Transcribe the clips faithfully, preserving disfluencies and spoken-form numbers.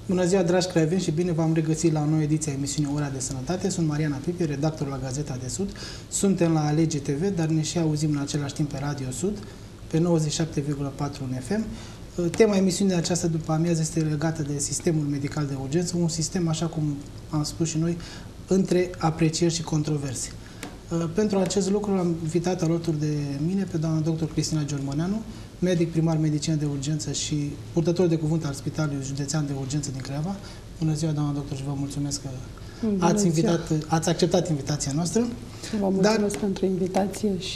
Bună ziua, dragi creioveni, și bine v-am regăsit la o nouă ediție a emisiunii Ora de Sănătate. Sunt Mariana Pipi, redactor la Gazeta de Sud. Suntem la Alege T V, dar ne și auzim în același timp pe Radio Sud, pe nouăzeci și șapte virgulă patru F M. Tema emisiunii de această după amiază este legată de sistemul medical de urgență, un sistem, așa cum am spus și noi, între aprecieri și controverse. Pentru acest lucru l-am invitat alături de mine pe doamna doctor Cristina Giormăneanu, medic primar medicină de urgență și purtător de cuvânt al Spitalului Județean de Urgență din Craiova. Bună ziua, doamna doctor, și vă mulțumesc că ați, invitat, ați acceptat invitația noastră. Vă mulțumesc Dar, pentru invitație și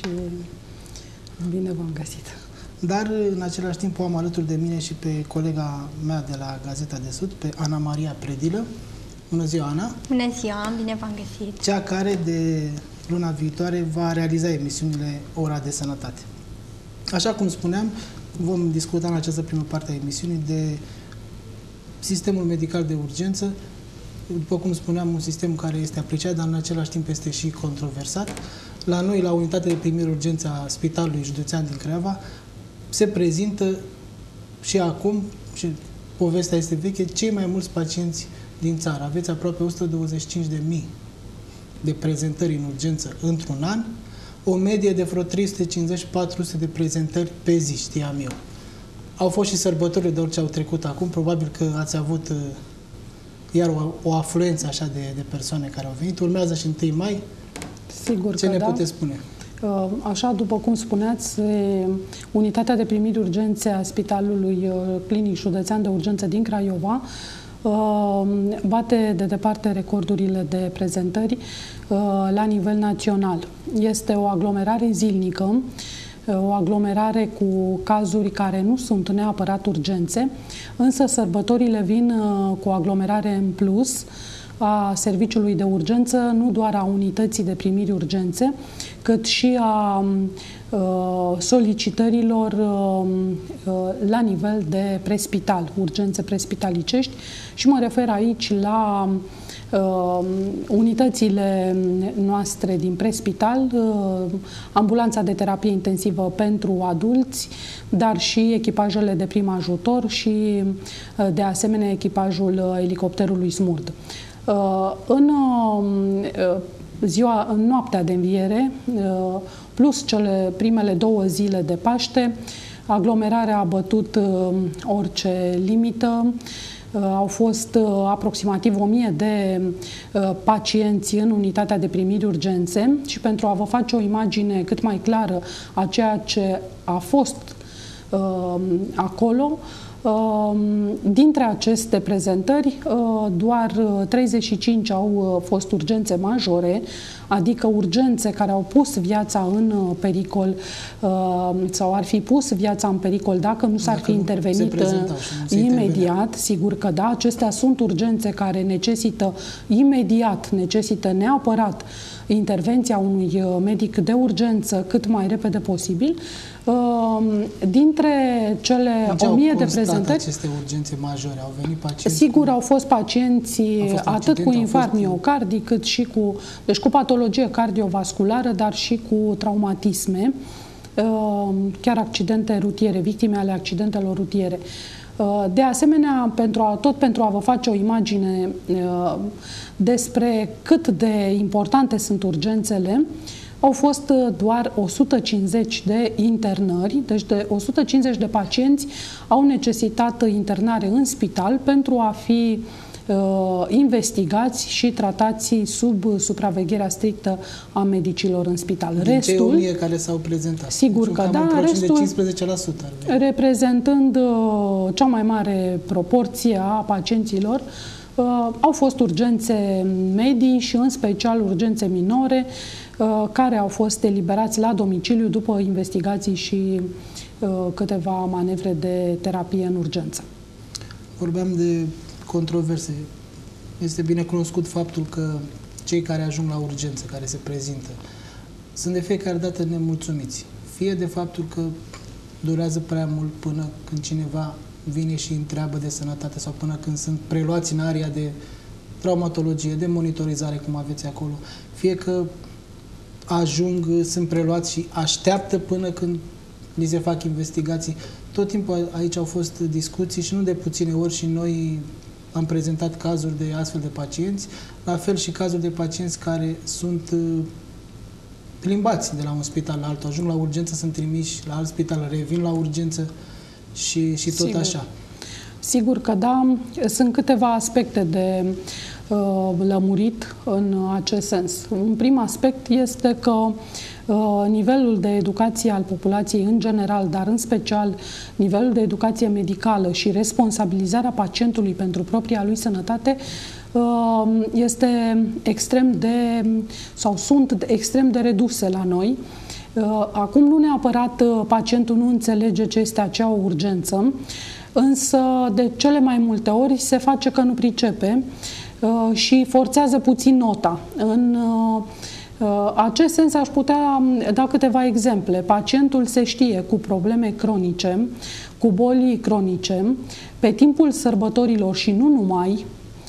bine v-am găsit. Dar, în același timp, o am alături de mine și pe colega mea de la Gazeta de Sud, pe Ana Maria Predilă. Bună ziua, Ana! Bună ziua, bine v-am găsit! Cea care de luna viitoare va realiza emisiunile Ora de Sănătate. Așa cum spuneam, vom discuta în această primă parte a emisiunii de sistemul medical de urgență. După cum spuneam, un sistem care este apreciat, dar în același timp este și controversat. La noi, la unitatea de primire urgență a Spitalului Județean din Craiova, se prezintă și acum, și povestea este veche, cei mai mulți pacienți din țară. Aveți aproape o sută douăzeci și cinci de mii de prezentări în urgență într-un an, o medie de vreo trei sute cincizeci - patru sute de prezentări pe zi, știam eu. Au fost și sărbătorile de orice au trecut acum, probabil că ați avut uh, iar o, o afluență așa de, de persoane care au venit. Urmează și întâi mai. Sigur Ce că ne da. puteți spune? Așa, după cum spuneați, unitatea de primiri urgențe a Spitalului Clinic Județean de Urgență din Craiova bate de departe recordurile de prezentări la nivel național. Este o aglomerare zilnică, o aglomerare cu cazuri care nu sunt neapărat urgențe, însă sărbătorile vin cu o aglomerare în plus a serviciului de urgență, nu doar a unității de primiri urgențe, cât și a solicitărilor la nivel de prespital, urgențe prespitalicești, și mă refer aici la uh, unitățile noastre din prespital, uh, ambulanța de terapie intensivă pentru adulți, dar și echipajele de prim ajutor și uh, de asemenea echipajul elicopterului SMURD. Uh, în uh, ziua, în noaptea de înviere, uh, plus cele primele două zile de Paște, aglomerarea a bătut uh, orice limită. Uh, au fost uh, aproximativ o mie de uh, pacienți în unitatea de primiri urgențe și pentru a vă face o imagine cât mai clară a ceea ce a fost uh, acolo, dintre aceste prezentări, doar treizeci și cinci au fost urgențe majore, adică urgențe care au pus viața în pericol sau ar fi pus viața în pericol dacă nu s-ar fi intervenit imediat. Sigur că da, acestea sunt urgențe care necesită imediat, necesită neapărat intervenția unui medic de urgență cât mai repede posibil. Dintre cele o mie de prezentări, aceste urgențe majore au venit pacienți? Sigur, au fost pacienți fost atât cu infarct fost... miocardic, cât și cu, deci cu patologie cardiovasculară, dar și cu traumatisme, chiar accidente rutiere, victime ale accidentelor rutiere. De asemenea, pentru a, tot pentru a vă face o imagine despre cât de importante sunt urgențele, au fost doar o sută cincizeci de internări, deci de o sută cincizeci de pacienți au necesitat internare în spital pentru a fi uh, investigați și tratați sub supravegherea strictă a medicilor în spital. Din restul, cei o mie care s-au prezentat. Sigur că da, restul, de cincisprezece la sută reprezentând uh, cea mai mare proporție a pacienților, uh, au fost urgențe medii și în special urgențe minore, care au fost eliberați la domiciliu după investigații și uh, câteva manevre de terapie în urgență. Vorbeam de controverse. Este bine cunoscut faptul că cei care ajung la urgență, care se prezintă, sunt de fiecare dată nemulțumiți. Fie de faptul că durează prea mult până când cineva vine și întreabă de sănătate sau până când sunt preluați în area de traumatologie, de monitorizare, cum aveți acolo, fie că ajung, sunt preluați și așteaptă până când li se fac investigații. Tot timpul aici au fost discuții și nu de puține ori și noi am prezentat cazuri de astfel de pacienți, la fel și cazuri de pacienți care sunt plimbați de la un spital la altul, ajung la urgență, sunt trimiși la alt spital, revin la urgență și, și tot Sigur. așa. Sigur că da, sunt câteva aspecte de uh, lămurit în acest sens. Un prim aspect este că uh, nivelul de educație al populației în general, dar în special nivelul de educație medicală și responsabilizarea pacientului pentru propria lui sănătate este extrem de, sau sunt extrem de reduse la noi. Acum nu neapărat pacientul nu înțelege ce este acea urgență, însă de cele mai multe ori se face că nu pricepe și forțează puțin nota. În acest sens aș putea da câteva exemple. Pacientul se știe cu probleme cronice, cu boli cronice, pe timpul sărbătorilor și nu numai,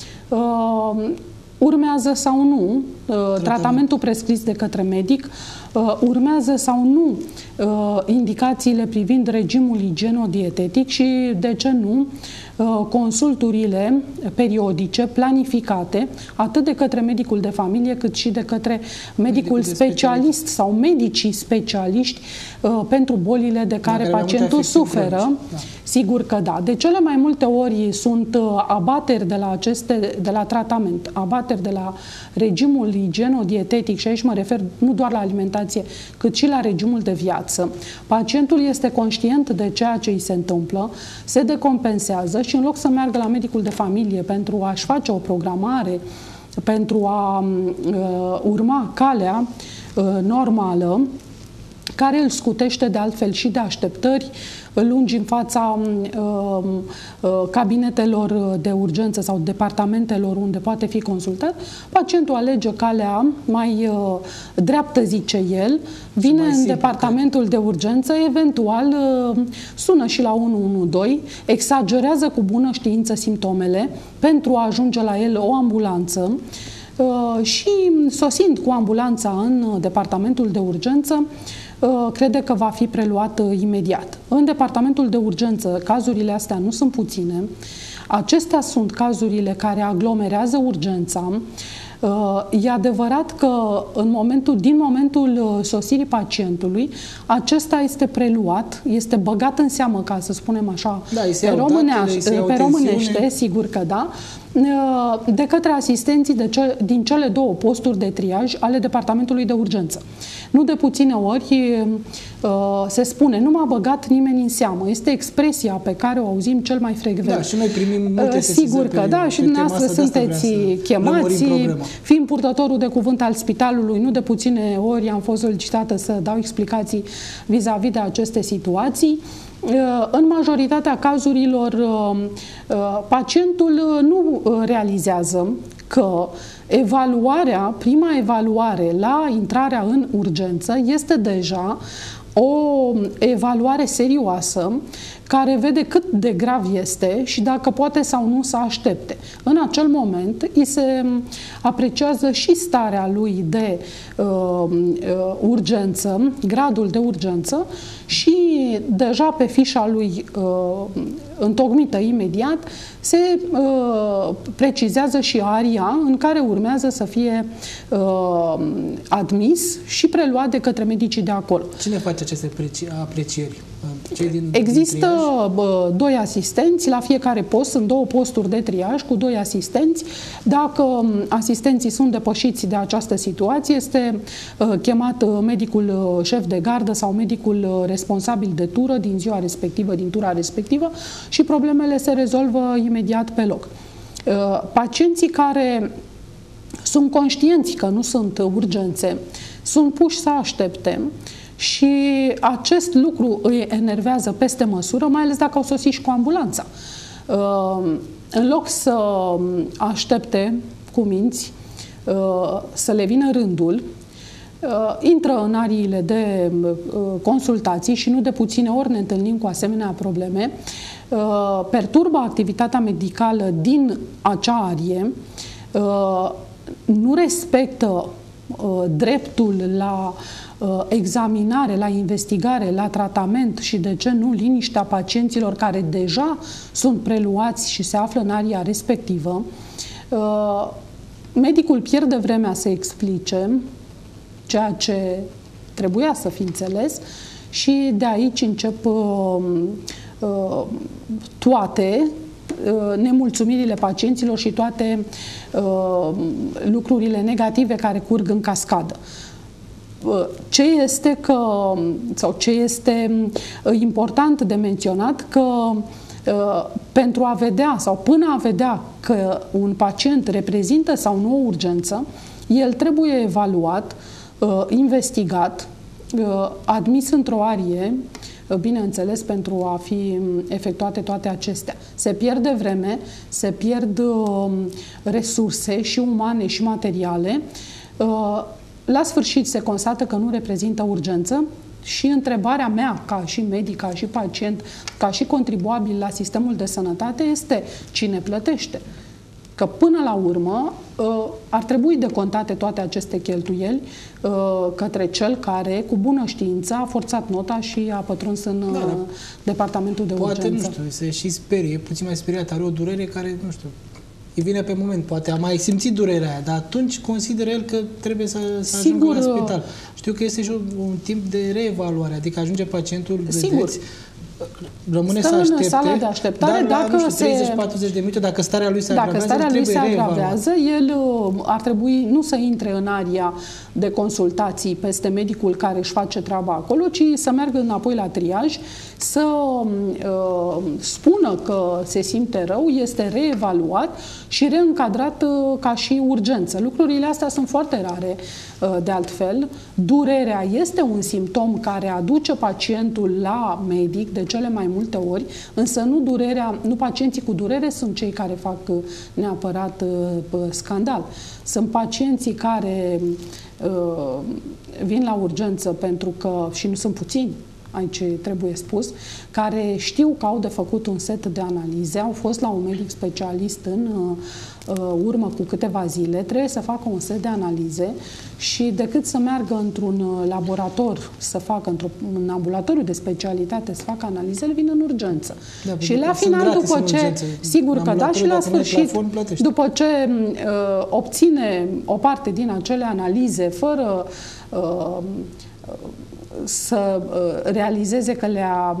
Uh, urmează sau nu uh, Tratament. tratamentul prescris de către medic, uh, urmează sau nu uh, indicațiile privind regimul igieno-dietetic și, de ce nu, uh, consulturile periodice, planificate, atât de către medicul de familie, cât și de către medicul, medicul specialist sau medicii specialiști uh, pentru bolile de care, care pacientul suferă. Da. Sigur că da. De cele mai multe ori sunt uh, abateri de la aceste, de la tratament, abateri de la regimul igieno-dietetic, și aici mă refer nu doar la alimentație, cât și la regimul de viață. Pacientul este conștient de ceea ce îi se întâmplă, se decompensează și în loc să meargă la medicul de familie pentru a-și face o programare, pentru a uh, urma calea uh, normală, care îl scutește de altfel și de așteptări lungi în fața uh, uh, cabinetelor de urgență sau departamentelor unde poate fi consultat, pacientul alege calea mai uh, dreaptă, zice el, vine în departamentul de urgență, eventual uh, sună și la unu unu doi, exagerează cu bună știință simptomele pentru a ajunge la el o ambulanță uh, și, sosind cu ambulanța în departamentul de urgență, crede că va fi preluat imediat. În departamentul de urgență, cazurile astea nu sunt puține. Acestea sunt cazurile care aglomerează urgența. E adevărat că în momentul, din momentul sosirii pacientului, acesta este preluat, este băgat în seamă, ca să spunem așa, da, pe, românește, pe românește, sigur că da, de către asistenții de ce, din cele două posturi de triaj ale departamentului de urgență. Nu de puține ori se spune, nu m-a băgat nimeni în seamă. Este expresia pe care o auzim cel mai frecvent. Da, și noi primim multe Sigur că da, și dumneavoastră sunteți chemați, fiind purtătorul de cuvânt al spitalului, nu de puține ori am fost solicitată să dau explicații vis-a-vis de aceste situații. În majoritatea cazurilor, pacientul nu realizează că evaluarea, prima evaluare la intrarea în urgență este deja o evaluare serioasă care vede cât de grav este și dacă poate sau nu să aștepte. În acel moment îi se apreciază și starea lui de uh, uh, urgență, gradul de urgență, și deja pe fișa lui uh, întocmită imediat se uh, precizează și aria în care urmează să fie uh, admis și preluat de către medicii de acolo. Cine face aceste aprecieri? Cei din, Există din bă, doi asistenți la fiecare post, sunt două posturi de triaj cu doi asistenți. Dacă asistenții sunt depășiți de această situație, este uh, chemat uh, medicul uh, șef de gardă sau medicul uh, responsabil de tură din ziua respectivă, din tura respectivă, și problemele se rezolvă imediat pe loc. Uh, pacienții care sunt conștienți că nu sunt urgențe, sunt puși să aștepte. Și acest lucru îi enervează peste măsură, mai ales dacă au sosit și cu ambulanța. În loc să aștepte cu minți să le vină rândul, intră în ariile de consultații și nu de puține ori ne întâlnim cu asemenea probleme, perturbă activitatea medicală din acea arie, nu respectă dreptul la examinare, la investigare, la tratament și, de ce nu, liniștea pacienților care deja sunt preluați și se află în aria respectivă, medicul pierde vremea să explice ceea ce trebuia să fi înțeles și de aici încep toate nemulțumirile pacienților și toate uh, lucrurile negative care curg în cascadă. Ce este, că, sau ce este important de menționat, că uh, pentru a vedea sau până a vedea că un pacient reprezintă sau nu o urgență, el trebuie evaluat, uh, investigat, uh, admis într-o arie, bineînțeles, pentru a fi efectuate toate acestea. Se pierde vreme, se pierd resurse și umane și materiale. La sfârșit se constată că nu reprezintă urgență și întrebarea mea, ca și medic, ca și pacient, ca și contribuabil la sistemul de sănătate, este: cine plătește? Că până la urmă ar trebui decontate toate aceste cheltuieli către cel care, cu bună știință, a forțat nota și a pătruns în da, da. departamentul de poate, urgență. Poate, nu știu, se și sperie, e puțin mai speriat, are o durere care, nu știu, îi vine pe moment, poate a mai simțit durerea aia, dar atunci consideră el că trebuie să, să ajungă la spital. Știu că este și un timp de reevaluare, adică ajunge pacientul, Sigur. vedeți, rămâne Stă să aștepte, în sala de așteptare, dar la, dacă nu știu, se... treizeci patruzeci de minute, dacă starea lui se dacă agravează, starea lui se agravează, reevaluat. el ar trebui nu să intre în aria de consultații peste medicul care își face treaba acolo, ci să meargă înapoi la triaj, să uh, spună că se simte rău, este reevaluat și reîncadrat uh, ca și urgență. Lucrurile astea sunt foarte rare, uh, de altfel. Durerea este un simptom care aduce pacientul la medic de cele mai multe ori, însă nu durerea, nu pacienții cu durere sunt cei care fac uh, neapărat uh, scandal. Sunt pacienții care uh, vin la urgență pentru că, și nu sunt puțini, aici trebuie spus, care știu că au de făcut un set de analize, au fost la un medic specialist în uh, urmă cu câteva zile, trebuie să facă un set de analize și decât să meargă într-un laborator, să facă într-un ambulatoriu de specialitate, să facă analizele, vin în urgență. Da, și la final, după ce, urgențe. sigur că da, și la sfârșit, plafon, după ce uh, obține o parte din acele analize fără uh, să realizeze că le-a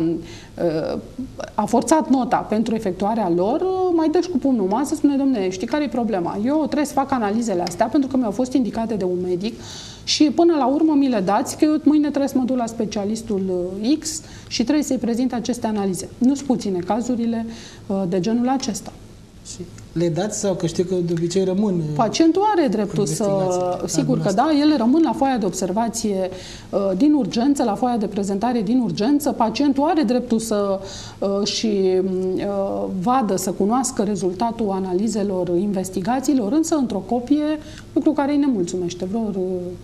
a forțat nota pentru efectuarea lor, mai dă și cu pumnul în masă, spune: dom'le, știi care e problema? Eu trebuie să fac analizele astea pentru că mi-au fost indicate de un medic și până la urmă mi le dați, că eu mâine trebuie să mă duc la specialistul X și trebuie să-i prezint aceste analize. Nu sunt puține cazurile de genul acesta. Și le dați sau că știu că de obicei rămân? Pacientul are dreptul să... Sigur că da, ele rămân la foaia de observație uh, din urgență, la foaia de prezentare din urgență. Pacientul are dreptul să uh, și uh, vadă, să cunoască rezultatul analizelor, investigațiilor, însă într-o copie, lucru care îi nemulțumește. Vreo, uh,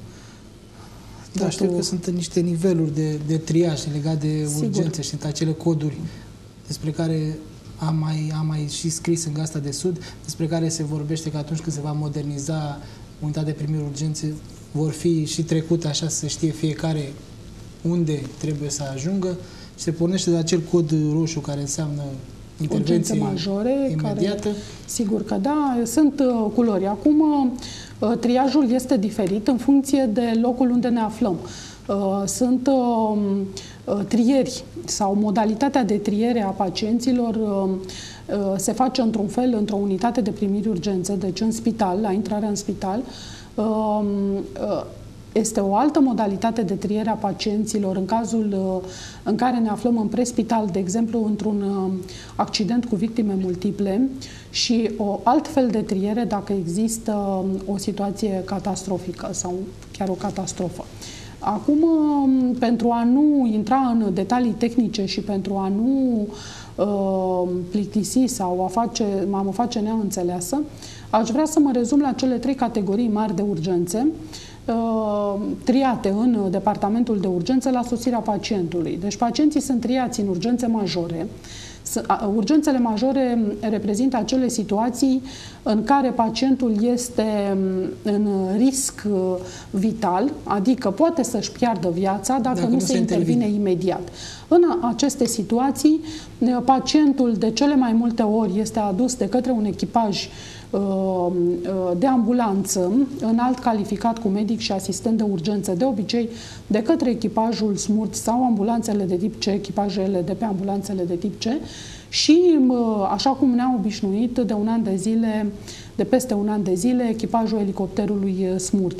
da, știu că sunt niște niveluri de, de triaj legat de Sigur. urgențe și sunt acele coduri despre care am mai, am mai și scris în Gazeta de Sud, despre care se vorbește că atunci când se va moderniza unitatea de primiri urgențe, vor fi și trecute așa să știe fiecare unde trebuie să ajungă și se pornește de acel cod roșu care înseamnă intervenție majore, imediată. Care, sigur că da, sunt uh, culori. Acum uh, triajul este diferit în funcție de locul unde ne aflăm. Uh, sunt uh, trieri sau modalitatea de triere a pacienților uh, uh, se face într-un fel într-o unitate de primiri urgențe, deci în spital, la intrarea în spital. Uh, uh, Este o altă modalitate de triere a pacienților în cazul în care ne aflăm în prespital, de exemplu, într-un accident cu victime multiple, și o altfel de triere dacă există o situație catastrofică sau chiar o catastrofă. Acum, pentru a nu intra în detalii tehnice și pentru a nu uh, plictisi sau a face, m-am face neînțeleasă, aș vrea să mă rezum la cele trei categorii mari de urgențe triate în departamentul de urgență la sosirea pacientului. Deci pacienții sunt triați în urgențe majore, Urgențele majore reprezintă acele situații în care pacientul este în risc vital, adică poate să-și piardă viața dacă, dacă nu se intervine, intervine imediat. În aceste situații, pacientul de cele mai multe ori este adus de către un echipaj de ambulanță, înalt calificat cu medic și asistent de urgență, de obicei de către echipajul SMURD sau ambulanțele de tip C, echipajele de pe ambulanțele de tip C, și așa cum ne-au obișnuit de un an de zile, de peste un an de zile, echipajul elicopterului SMURD.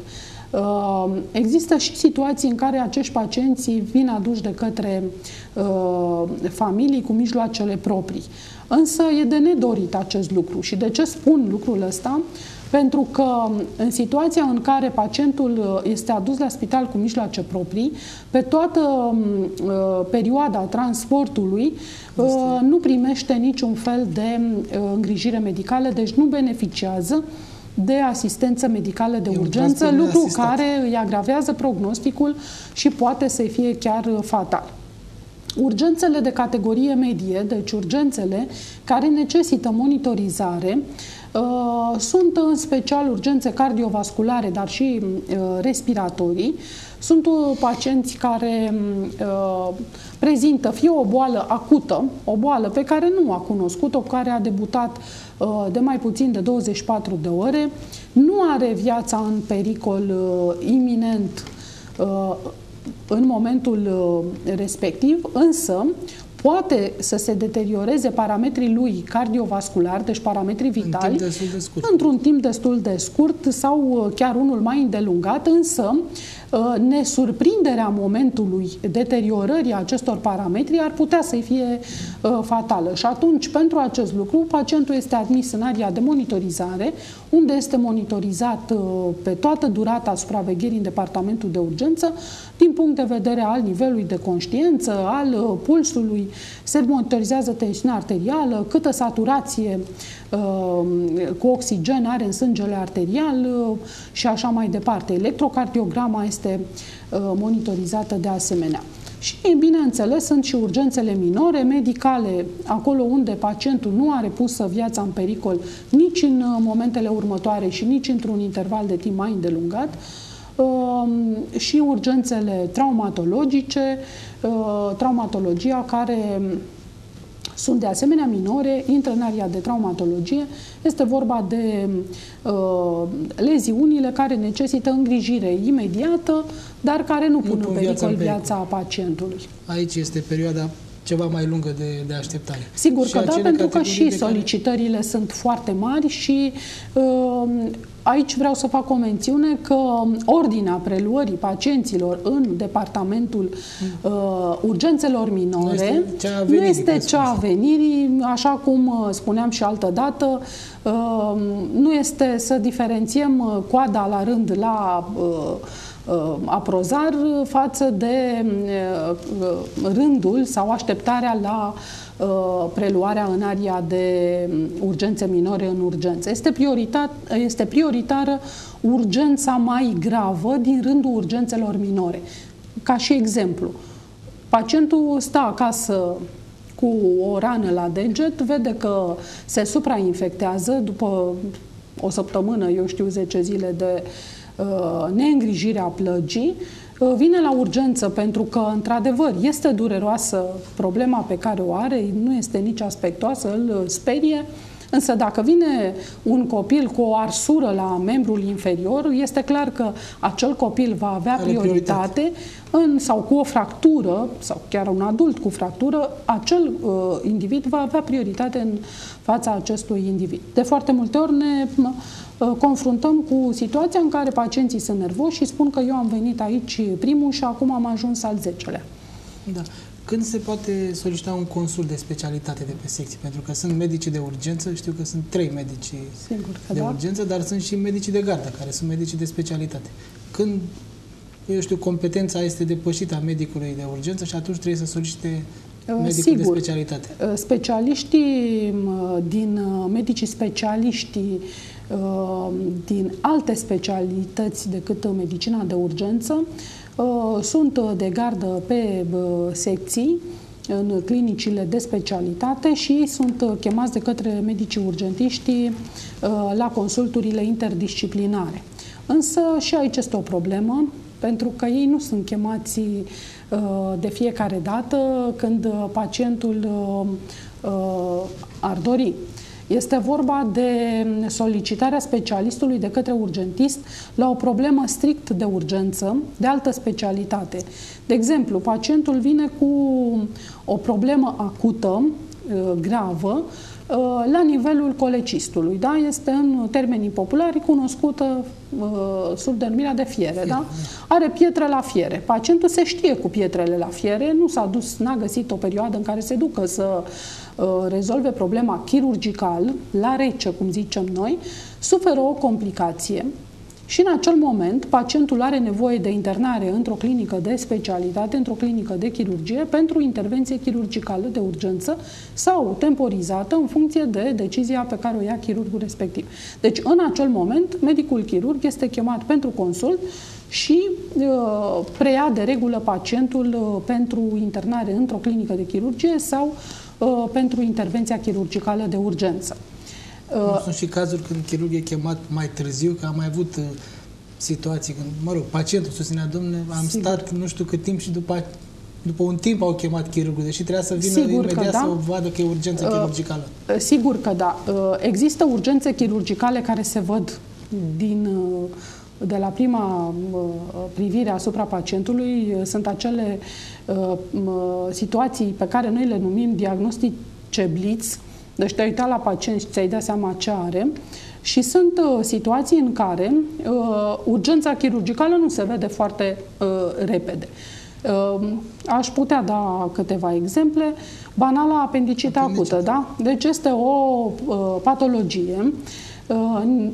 Există și situații în care acești pacienți vin aduși de către uh, familii cu mijloacele proprii. Însă e de nedorit acest lucru. Și de ce spun lucrul ăsta? Pentru că în situația în care pacientul este adus la spital cu mijloace proprii, pe toată uh, perioada transportului uh, nu primește niciun fel de uh, îngrijire medicală, deci nu beneficiază de asistență medicală de urgență, lucru asistat. care îi agravează prognosticul și poate să fie chiar fatal. Urgențele de categorie medie, deci urgențele care necesită monitorizare, uh, sunt în special urgențe cardiovasculare, dar și uh, respiratorii. Sunt pacienți care uh, prezintă fie o boală acută, o boală pe care nu a cunoscut-o, care a debutat uh, de mai puțin de douăzeci și patru de ore, nu are viața în pericol uh, iminent uh, în momentul uh, respectiv, însă poate să se deterioreze parametrii lui cardiovasculari, deci parametrii vitali, într-un timp destul de scurt sau chiar unul mai îndelungat, însă nesurprinderea momentului deteriorării acestor parametri ar putea să fie fatală. Și atunci, pentru acest lucru, pacientul este admis în area de monitorizare, unde este monitorizat pe toată durata supravegherii în departamentul de urgență, din punct de vedere al nivelului de conștiință, al pulsului, se monitorizează tensiunea arterială, câtă saturație cu oxigen are în sângele arterial și așa mai departe. Electrocardiograma este monitorizată de asemenea. Și, bineînțeles, sunt și urgențele minore, medicale, acolo unde pacientul nu are pusă viața în pericol nici în momentele următoare și nici într-un interval de timp mai îndelungat, și urgențele traumatologice, traumatologia care sunt de asemenea minore, intră în area de traumatologie. Este vorba de uh, leziunile care necesită îngrijire imediată, dar care nu, nu pun în pericol viața, în viața pacientului. Aici este perioada ceva mai lungă de, de așteptare. Sigur că da, pentru că și solicitările care... sunt foarte mari și uh, aici vreau să fac o mențiune că ordinea preluării pacienților în departamentul uh, urgențelor minore nu este cea a venirii, așa cum spuneam și altă dată, uh, nu este să diferențiem coada la rând la uh, aprozar față de rândul sau așteptarea la preluarea în area de urgențe minore în urgență. Este, prioritar, este prioritară urgența mai gravă din rândul urgențelor minore. Ca și exemplu, pacientul stă acasă cu o rană la deget, vede că se suprainfectează după o săptămână, eu știu, zece zile de neîngrijirea plăgii, vine la urgență pentru că, într-adevăr, este dureroasă problema pe care o are, nu este nici aspectoasă, îl sperie, însă dacă vine un copil cu o arsură la membrul inferior, este clar că acel copil va avea prioritate, în, sau cu o fractură, sau chiar un adult cu fractură, acel uh, individ va avea prioritate în fața acestui individ. De foarte multe ori ne confruntăm cu situația în care pacienții sunt nervoși și spun că eu am venit aici primul și acum am ajuns al zecelea. Da. Când se poate solicita un consult de specialitate de pe secție? Pentru că sunt medici de urgență, știu că sunt trei medici Sigur că de da. urgență, dar sunt și medici de gardă, care sunt medici de specialitate. Când, eu știu, competența este depășită a medicului de urgență și atunci trebuie să solicite medicul Sigur, de specialitate. Specialiștii din medicii specialiștii din alte specialități decât medicina de urgență sunt de gardă pe secții, în clinicile de specialitate și ei sunt chemați de către medicii urgentiști la consulturile interdisciplinare. Însă și aici este o problemă, pentru că ei nu sunt chemați de fiecare dată când pacientul ar dori. Este vorba de solicitarea specialistului de către urgentist la o problemă strict de urgență, de altă specialitate. De exemplu, pacientul vine cu o problemă acută, gravă, la nivelul colecistului, da? Este în termenii populari cunoscută uh, sub denumirea de fiere, da? Are pietre la fiere. Pacientul se știe cu pietrele la fiere, nu s-a dus, n-a găsit o perioadă în care se ducă să uh, rezolve problema chirurgical, la rece, cum zicem noi, suferă o complicație. Și în acel moment, pacientul are nevoie de internare într-o clinică de specialitate, într-o clinică de chirurgie, pentru intervenție chirurgicală de urgență sau temporizată în funcție de decizia pe care o ia chirurgul respectiv. Deci, în acel moment, medicul chirurg este chemat pentru consult și uh, preia de regulă pacientul uh, pentru internare într-o clinică de chirurgie sau uh, pentru intervenția chirurgicală de urgență. Nu sunt și cazuri când chirurgul e chemat mai târziu, că am mai avut uh, situații când, mă rog, pacientul susținea, domne, am Sigur. stat nu știu cât timp și după, după un timp au chemat chirurgul, deși trebuia să vină Sigur imediat da. să vadă că e urgență chirurgicală. Uh, sigur că da. Uh, există urgențe chirurgicale care se văd din... Uh, de la prima uh, privire asupra pacientului. Sunt acele uh, situații pe care noi le numim diagnostice blitz. Deci te-ai uitat la pacient și ți-ai dat seama ce are. Și sunt uh, situații în care uh, urgența chirurgicală nu se vede foarte uh, repede. Uh, aș putea da câteva exemple. Banala apendicită acută, da? Deci este o uh, patologie uh,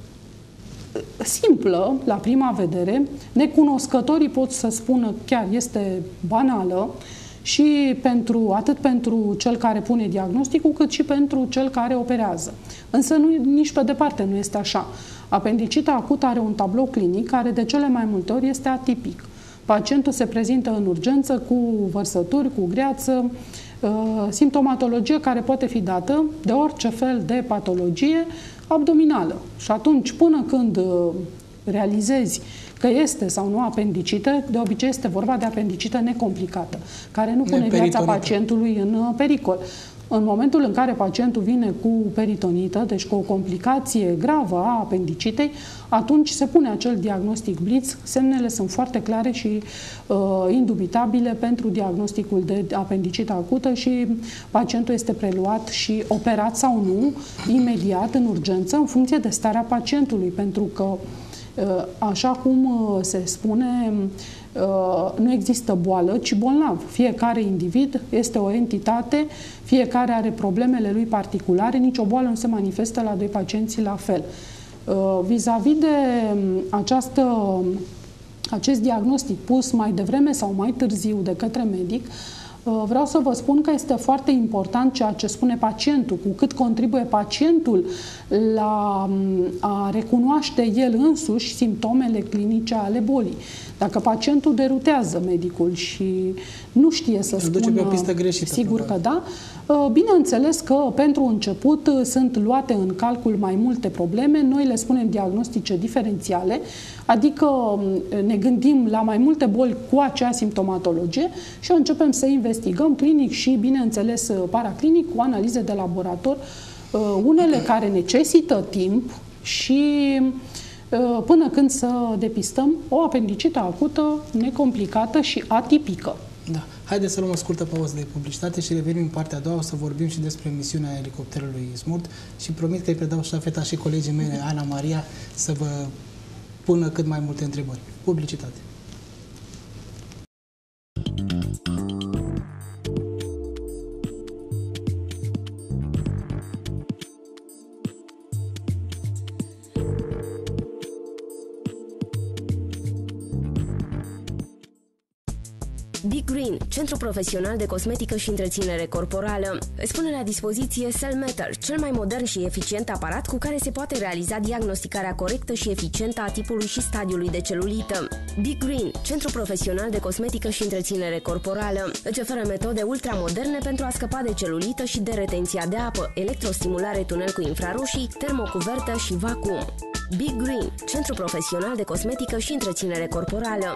simplă, la prima vedere. Necunoscătorii pot să spună chiar este banală, și pentru, atât pentru cel care pune diagnosticul, cât și pentru cel care operează. Însă nu, nici pe departe nu este așa. Apendicita acută are un tablou clinic care de cele mai multe ori este atipic. Pacientul se prezintă în urgență cu vărsături, cu greață, simptomatologie care poate fi dată de orice fel de patologie abdominală. Și atunci, până când realizezi că este sau nu apendicită, de obicei este vorba de apendicită necomplicată, care nu pune viața pacientului în pericol. În momentul în care pacientul vine cu peritonită, deci cu o complicație gravă a apendicitei, atunci se pune acel diagnostic blitz. Semnele sunt foarte clare și uh, indubitabile pentru diagnosticul de apendicită acută și pacientul este preluat și operat sau nu, imediat, în urgență, în funcție de starea pacientului, pentru că așa cum se spune, nu există boală, ci bolnav. Fiecare individ este o entitate, fiecare are problemele lui particulare, nicio boală nu se manifestă la doi pacienți la fel. Vis-a-vis de această, acest diagnostic pus mai devreme sau mai târziu de către medic, vreau să vă spun că este foarte important ceea ce spune pacientul, cu cât contribuie pacientul la a recunoaște el însuși simptomele clinice ale bolii. Dacă pacientul derutează medicul și nu știe să spună... duce pe o pistă greșită. Sigur că da. Bineînțeles că pentru început sunt luate în calcul mai multe probleme. Noi le spunem diagnostice diferențiale, adică ne gândim la mai multe boli cu acea simptomatologie și începem să investigăm clinic și, bineînțeles, paraclinic cu analize de laborator, unele care necesită timp și până când să depistăm o apendicită acută, necomplicată și atipică. Da. Haideți să luăm o scurtă pauză de publicitate și revenim în partea a doua, o să vorbim și despre misiunea elicopterului Smurt și promit că îi predau ștafeta și colegii mei, Ana Maria, să vă pună cât mai multe întrebări. Publicitate. Big Green, centru profesional de cosmetică și întreținere corporală, îți pune la dispoziție Cellmeter, cel mai modern și eficient aparat cu care se poate realiza diagnosticarea corectă și eficientă a tipului și stadiului de celulită. Big Green, centru profesional de cosmetică și întreținere corporală, îți oferă metode ultramoderne pentru a scăpa de celulită și de retenția de apă, electrostimulare tunel cu infraroșii, termocuvertă și vacuum. Big Green, centru profesional de cosmetică și întreținere corporală.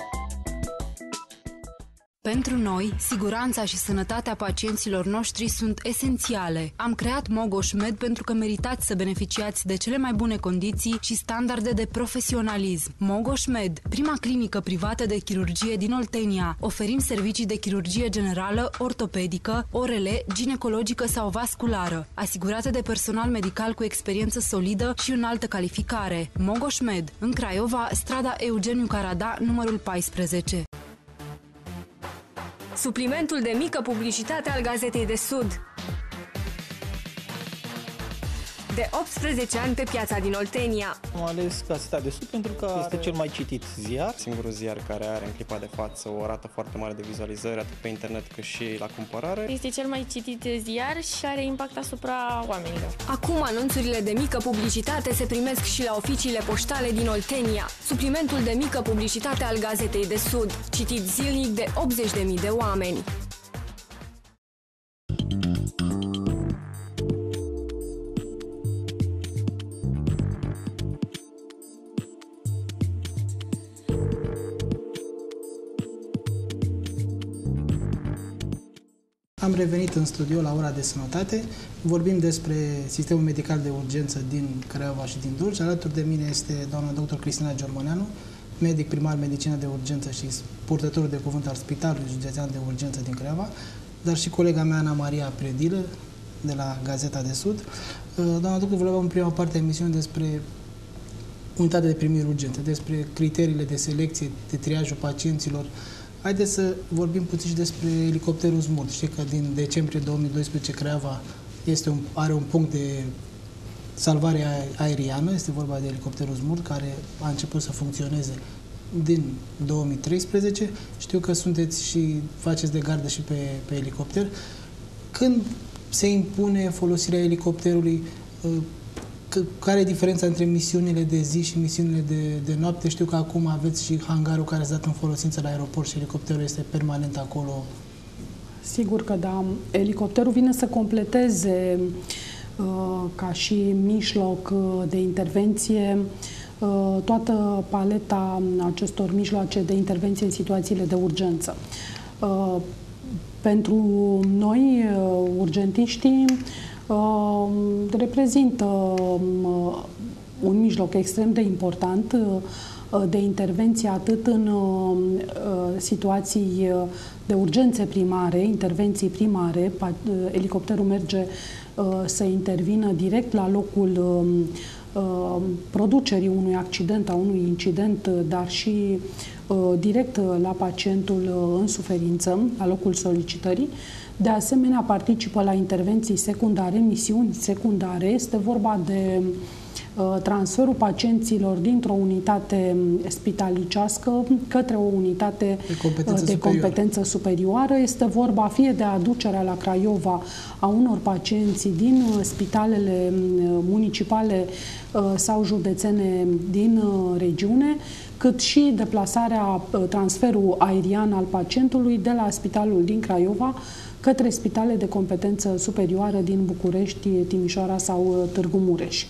Pentru noi, siguranța și sănătatea pacienților noștri sunt esențiale. Am creat Mogoș Med pentru că meritați să beneficiați de cele mai bune condiții și standarde de profesionalism. Mogoș Med, prima clinică privată de chirurgie din Oltenia. Oferim servicii de chirurgie generală, ortopedică, O R L, ginecologică sau vasculară, asigurate de personal medical cu experiență solidă și înaltă calificare. Mogoș Med, în Craiova, strada Eugeniu Carada, numărul paisprezece. Suplimentul de mică publicitate al Gazetei de Sud. De optsprezece ani pe piața din Oltenia. Am ales Gazeta de Sud pentru că este cel mai citit ziar. Singurul ziar care are în clipa de față o rată foarte mare de vizualizări, atât pe internet cât și la cumpărare. Este cel mai citit ziar și are impact asupra oamenilor. Acum anunțurile de mică publicitate se primesc și la oficiile poștale din Oltenia. Suplimentul de mică publicitate al Gazetei de Sud, citit zilnic de optzeci de mii de oameni. Am revenit în studio la ora de sănătate. Vorbim despre sistemul medical de urgență din Craiova și din Dulci. Alături de mine este doamna doctor Cristina Giormoneanu, medic primar medicină de urgență și purtătorul de cuvânt al Spitalului Județean de Urgență din Craiova, dar și colega mea Ana Maria Predilă de la Gazeta de Sud. Doamna doctor, vorbeam în prima parte a emisiunii despre unitatea de primiri urgentă, despre criteriile de selecție, de triajul pacienților. Haideți să vorbim puțin și despre elicopterul Smurt. Știi că din decembrie două mii doisprezece Craiova este un, are un punct de salvare aeriană, este vorba de elicopterul Smurt, care a început să funcționeze din două mii treisprezece. Știu că sunteți și faceți de gardă și pe, pe elicopter. Când se impune folosirea elicopterului? Care e diferența între misiunile de zi și misiunile de, de noapte? Știu că acum aveți și hangarul care s-a dat în folosință la aeroport și elicopterul este permanent acolo. Sigur că da. Elicopterul vine să completeze uh, ca și mijloc de intervenție uh, toată paleta acestor mijloace de intervenție în situațiile de urgență. Uh, pentru noi, uh, urgentiștii, Uh, reprezintă uh, un mijloc extrem de important uh, de intervenție atât în uh, situații de urgențe primare, intervenții primare. Uh, elicopterul merge uh, să intervină direct la locul uh, uh, producerii unui accident, a unui incident, dar și uh, direct la pacientul uh, în suferință, la locul solicitării. De asemenea, participă la intervenții secundare, misiuni secundare. Este vorba de uh, transferul pacienților dintr-o unitate spitalicească către o unitate de competență, de competență superioară. Este vorba fie de aducerea la Craiova a unor pacienți din spitalele municipale uh, sau județene din uh, regiune, cât și deplasarea, uh, transferul aerian al pacientului de la spitalul din Craiova către spitale de competență superioară din București, Timișoara sau Târgu Mureș.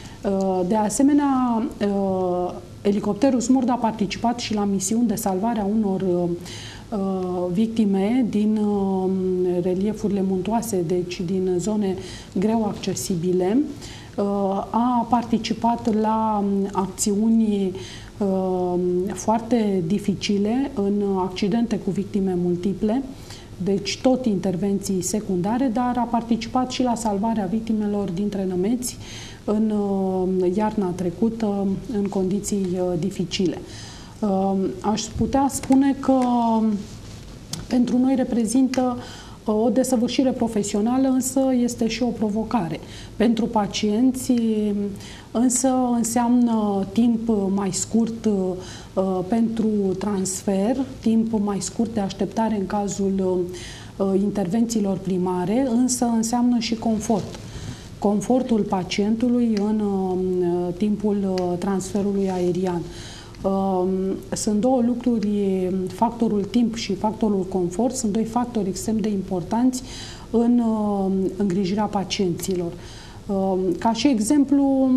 De asemenea, elicopterul Smurt a participat și la misiuni de salvare a unor victime din reliefurile muntoase, deci din zone greu accesibile. A participat la acțiuni foarte dificile în accidente cu victime multiple, deci tot intervenții secundare, dar a participat și la salvarea victimelor dintre nămeți în uh, iarna trecută, în condiții uh, dificile. Uh, aș putea spune că pentru noi reprezintă O desăvârșire profesională însă este și o provocare. Pentru pacienți însă înseamnă timp mai scurt uh, pentru transfer, timp mai scurt de așteptare în cazul uh, intervențiilor primare, însă înseamnă și confort. Confortul pacientului în uh, timpul uh, transferului aerian. Sunt două lucruri, factorul timp și factorul confort, sunt doi factori extrem de importanți în îngrijirea pacienților. Ca și exemplu,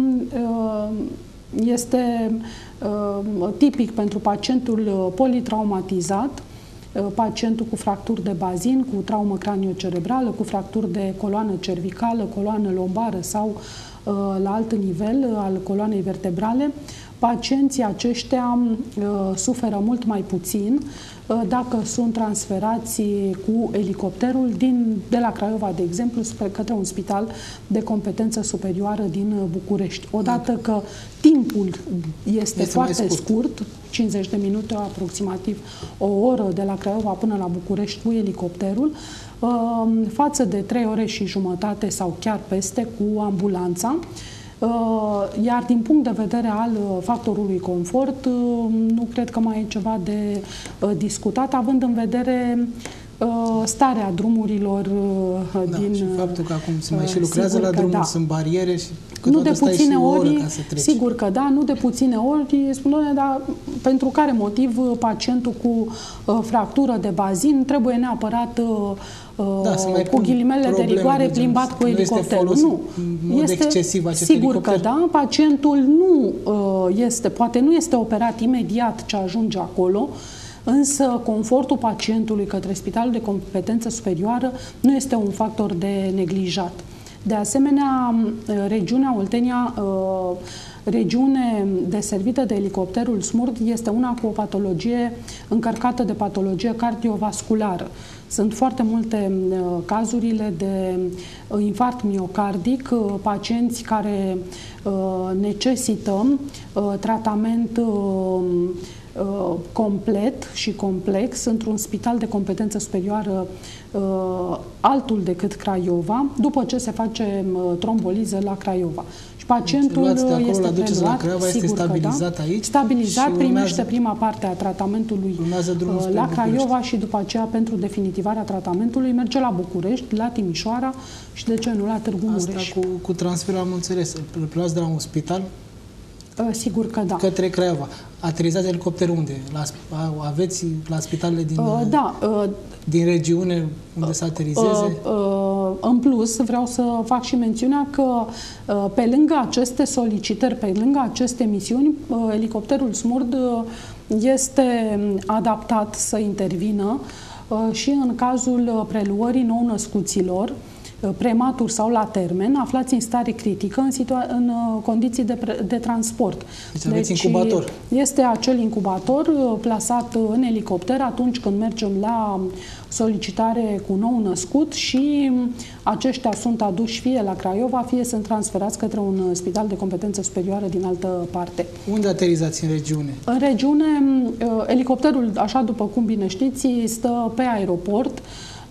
este tipic pentru pacientul politraumatizat, pacientul cu fracturi de bazin, cu traumă craniocerebrală, cu fracturi de coloană cervicală, coloană lombară sau la alt nivel al coloanei vertebrale. Pacienții aceștia uh, suferă mult mai puțin uh, dacă sunt transferați cu elicopterul din, de la Craiova, de exemplu, spre, către un spital de competență superioară din București. Odată că timpul este, este foarte scurt. scurt, cincizeci de minute, aproximativ o oră de la Craiova până la București cu elicopterul, uh, față de trei ore și jumătate sau chiar peste cu ambulanța. Iar din punct de vedere al factorului confort, nu cred că mai e ceva de discutat, având în vedere starea drumurilor da, din... și faptul că acum se mai și lucrează la drumuri, da. Sunt bariere și nu de puține ori, să sigur că da, nu de puține ori, spun, dar pentru care motiv pacientul cu uh, fractură de bazin trebuie neapărat uh, da, cu ghilimele de rigoare plimbat cu elicopterul. Nu, nu este excesiv acest sigur elicopter. Că da, pacientul nu uh, este, poate nu este operat imediat ce ajunge acolo, însă confortul pacientului către spitalul de competență superioară nu este un factor de neglijat. De asemenea, regiunea Oltenia, regiune deservită de elicopterul SMURD, este una cu o patologie încărcată de patologie cardiovasculară. Sunt foarte multe cazurile de infarct miocardic, pacienți care necesită tratament complet și complex într-un spital de competență superioară altul decât Craiova, după ce se face tromboliză la Craiova. Și pacientul deci, de acolo, este preluat, la Craiova, sigur este stabilizat că da, aici, stabilizat, și urmează, primește prima parte a tratamentului la Craiova și după aceea, pentru definitivarea tratamentului, merge la București, la Timișoara și, de ce nu, la Târgu Mureș. Asta cu, cu transferul am înțeles. Îl preluați de la un spital? Sigur că da. Către Craiova. Aterizați elicopterul unde? La, aveți la spitalele din, uh, da, uh, din regiune unde uh, să aterizeze? Uh, uh, în plus, vreau să fac și mențiunea că uh, pe lângă aceste solicitări, pe lângă aceste misiuni, uh, elicopterul SMURD uh, este adaptat să intervină uh, și în cazul preluării nou-născuților, prematur sau la termen, aflați în stare critică în, în condiții de, de transport. Deci aveți deci incubator. Este acel incubator plasat în elicopter atunci când mergem la solicitare cu nou născut și aceștia sunt aduși fie la Craiova, fie sunt transferați către un spital de competență superioară din altă parte. Unde aterizați în regiune? În regiune, elicopterul, așa după cum bine știți, stă pe aeroport.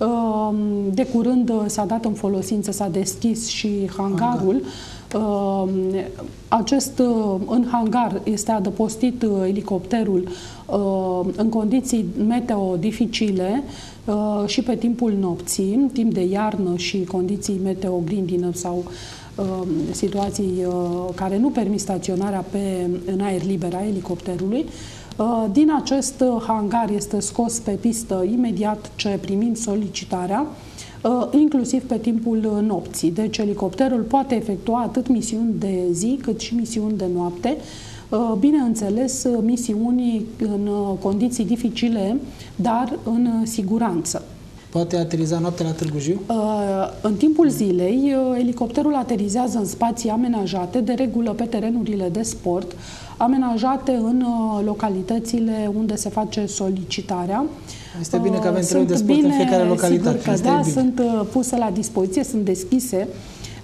De curând s-a dat în folosință, s-a deschis și hangarul. Hangar. Acest, în hangar este adăpostit elicopterul în condiții meteo dificile și pe timpul nopții, timp de iarnă și condiții meteo grindină sau situații care nu permit staționarea pe, în aer liber a elicopterului. Din acest hangar este scos pe pistă imediat ce primim solicitarea, inclusiv pe timpul nopții. Deci elicopterul poate efectua atât misiuni de zi cât și misiuni de noapte, bineînțeles misiuni în condiții dificile, dar în siguranță. Poate ateriza noaptea la Târgu Jiu? În timpul zilei, elicopterul aterizează în spații amenajate, de regulă pe terenurile de sport, amenajate în localitățile unde se face solicitarea. Este bine că avem terenuri de sport bine, în fiecare localitate. Sigur că da, sunt puse la dispoziție, sunt deschise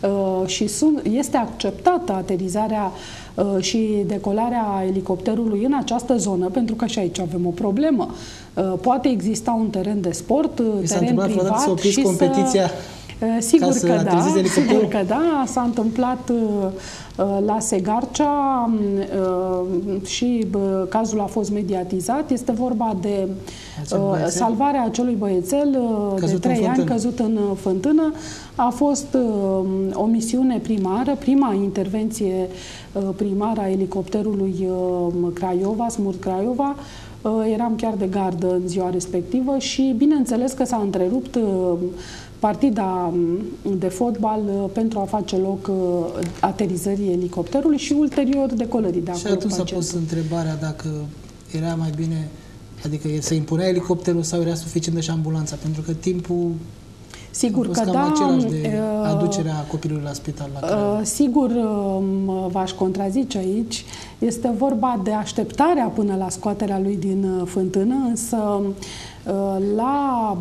și sunt, este acceptată aterizarea și decolarea elicopterului în această zonă, pentru că și aici avem o problemă. Poate exista un teren de sport, teren privat să opriți și competiția să... Sigur să că da, sigur că da, s-a întâmplat la Segarcea și cazul a fost mediatizat. Este vorba de salvarea acelui băiețel de trei ani căzut în fântână. A fost o misiune primară, prima intervenție primară a elicopterului Craiova, Smurt Craiova. Eram chiar de gardă în ziua respectivă și bineînțeles că s-a întrerupt partida de fotbal pentru a face loc aterizării elicopterului și ulterior decolării de acolo. Și atunci s-a pus întrebarea dacă era mai bine, adică se impunea elicopterul sau era suficient de și ambulanța, pentru că timpul Sigur că cam da, același de aducerea copilului la spital la Craiova. Sigur, v-aș contrazice aici. Este vorba de așteptarea până la scoaterea lui din fântână, însă la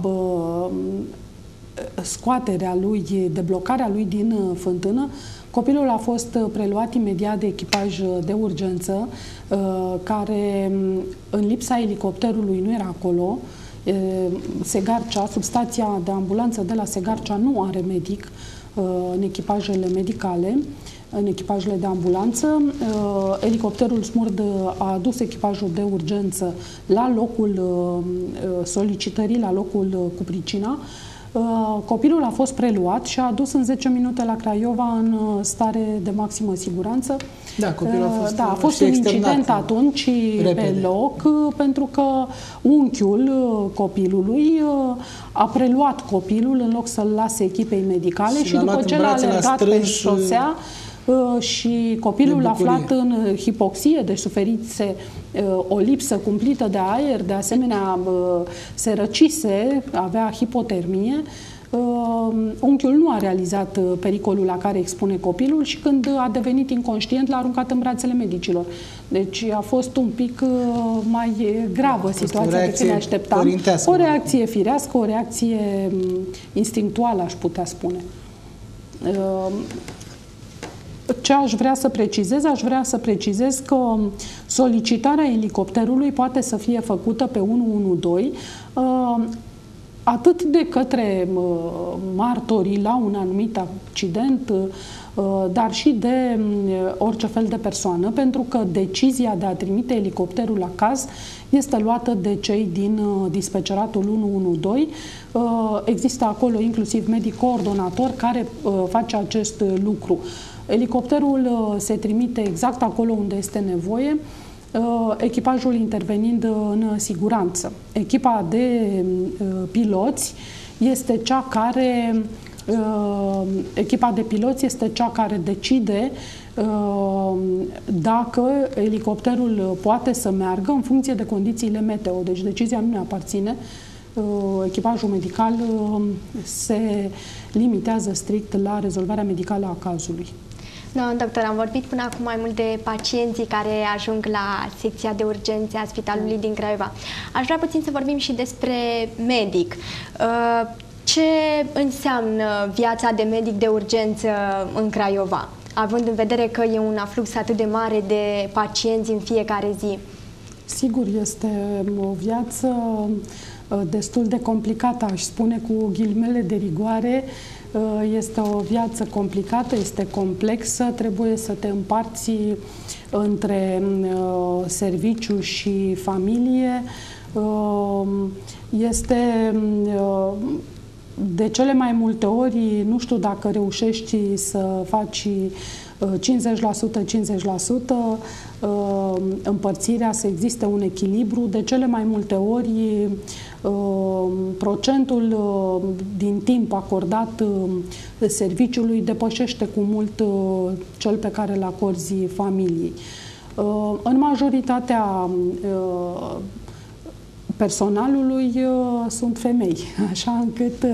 scoaterea lui, deblocarea lui din fântână, copilul a fost preluat imediat de echipaj de urgență, care în lipsa elicopterului nu era acolo. Segarcea, substația de ambulanță de la Segarcea nu are medic în echipajele medicale, în echipajele de ambulanță. Elicopterul Smurd a adus echipajul de urgență la locul solicitării, la locul cu pricina. Copilul a fost preluat și a adus în zece minute la Craiova în stare de maximă siguranță. Da, copilul a fost, da, a fost un incident atunci repede pe loc, pentru că unchiul copilului a preluat copilul în loc să-l lase echipei medicale și, și după ce l-a alergat pe șosea și copilul aflat în hipoxie, deci suferise o lipsă cumplită de aer, de asemenea se răcise, avea hipotermie. Unchiul nu a realizat pericolul la care expune copilul și când a devenit inconștient l-a aruncat în brațele medicilor. Deci a fost un pic mai gravă situația decât ne așteptam. O reacție firească, o reacție instinctuală, aș putea spune. Ce aș vrea să precizez? Aș vrea să precizez că solicitarea elicopterului poate să fie făcută pe unu unu doi atât de către martorii la un anumit accident, dar și de orice fel de persoană, pentru că decizia de a trimite elicopterul la caz este luată de cei din dispeceratul unu unu doi. Există acolo inclusiv medic coordonator care face acest lucru. Elicopterul se trimite exact acolo unde este nevoie, echipajul intervenind în siguranță. Echipa de piloți este cea care echipa de piloți este cea care decide dacă elicopterul poate să meargă în funcție de condițiile meteo. Deci decizia nu ne aparține. Echipajul medical se limitează strict la rezolvarea medicală a cazului. Da, doctor, am vorbit până acum mai mult de pacienții care ajung la secția de urgențe a Spitalului din Craiova. Aș vrea puțin să vorbim și despre medic. Ce înseamnă viața de medic de urgență în Craiova, având în vedere că e un aflux atât de mare de pacienți în fiecare zi? Sigur, este o viață destul de complicată, aș spune cu ghilimele de rigoare. Este o viață complicată, este complexă, trebuie să te împarți între serviciu și familie. Este de cele mai multe ori, nu știu dacă reușești să faci cincizeci la sută, cincizeci la sută, împărțirea, să existe un echilibru. De cele mai multe ori, procentul din timp acordat serviciului depășește cu mult cel pe care îl acorzi familiei. În majoritatea personalului sunt femei, așa încât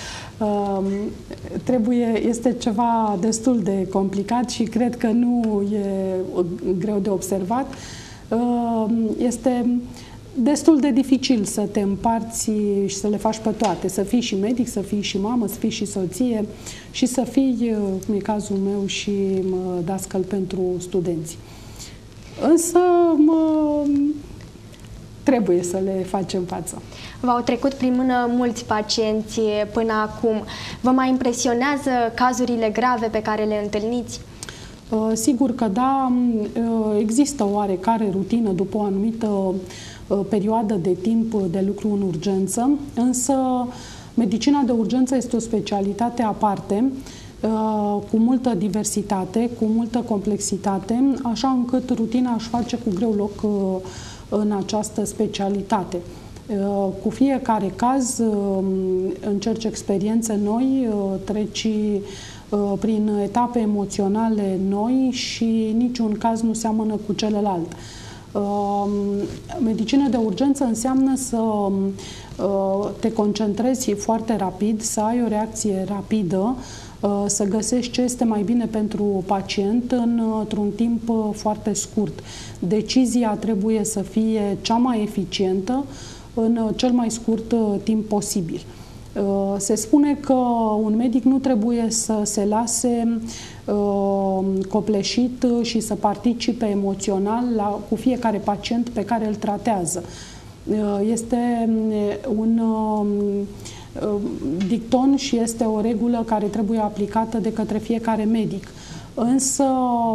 trebuie, este ceva destul de complicat și cred că nu e greu de observat. Este destul de dificil să te împarți și să le faci pe toate. Să fii și medic, să fii și mamă, să fii și soție și să fii, cum e cazul meu, și dascăl pentru studenți. Însă mă, trebuie să le facem față. V-au trecut prin mână mulți pacienți până acum. Vă mai impresionează cazurile grave pe care le întâlniți? Sigur că da, există oarecare rutină după o anumită perioadă de timp de lucru în urgență, însă medicina de urgență este o specialitate aparte, cu multă diversitate, cu multă complexitate, așa încât rutina își face cu greu loc în această specialitate. Cu fiecare caz încerci experiențe noi, treci prin etape emoționale noi și niciun caz nu seamănă cu celălalt. Medicina de urgență înseamnă să te concentrezi foarte rapid, să ai o reacție rapidă, să găsești ce este mai bine pentru pacient într-un timp foarte scurt. Decizia trebuie să fie cea mai eficientă în cel mai scurt timp posibil. Se spune că un medic nu trebuie să se lase copleșit și să participe emoțional la, cu fiecare pacient pe care îl tratează. Este un dicton și este o regulă care trebuie aplicată de către fiecare medic. Însă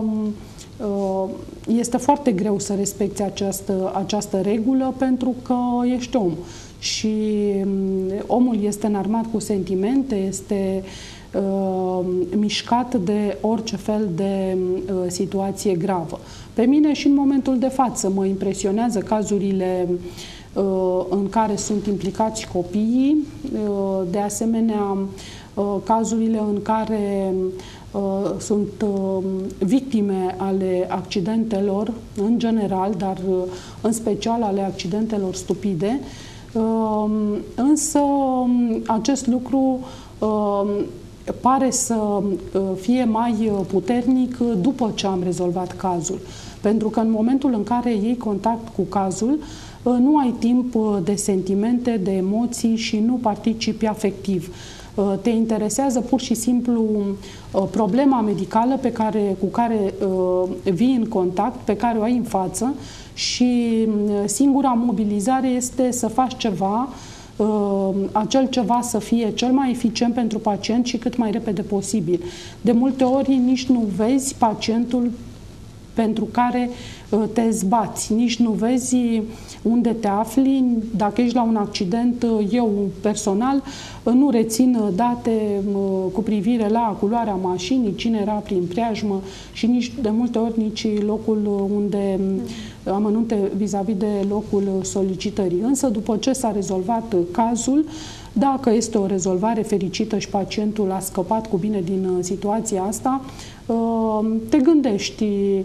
este foarte greu să respecti această, această regulă pentru că ești om. Și omul este înarmat cu sentimente, este uh, mișcat de orice fel de uh, situație gravă. Pe mine și în momentul de față mă impresionează cazurile uh, în care sunt implicați copiii, uh, de asemenea uh, cazurile în care uh, sunt uh, victime ale accidentelor în general, dar uh, în special ale accidentelor stupide. Însă acest lucru pare să fie mai puternic după ce am rezolvat cazul. Pentru că în momentul în care iei contact cu cazul, nu ai timp de sentimente, de emoții și nu participi afectiv. Te interesează pur și simplu problema medicală pe care, cu care vii în contact, pe care o ai în față, și singura mobilizare este să faci ceva, acel ceva să fie cel mai eficient pentru pacient și cât mai repede posibil. De multe ori nici nu vezi pacientul pentru care te zbați, nici nu vezi unde te afli. Dacă ești la un accident, eu personal nu rețin date cu privire la culoarea mașinii, cine era prin preajmă și nici de multe ori nici locul unde, amănunte vis-a-vis de locul solicitării. Însă după ce s-a rezolvat cazul, dacă este o rezolvare fericită și pacientul a scăpat cu bine din situația asta, te gândești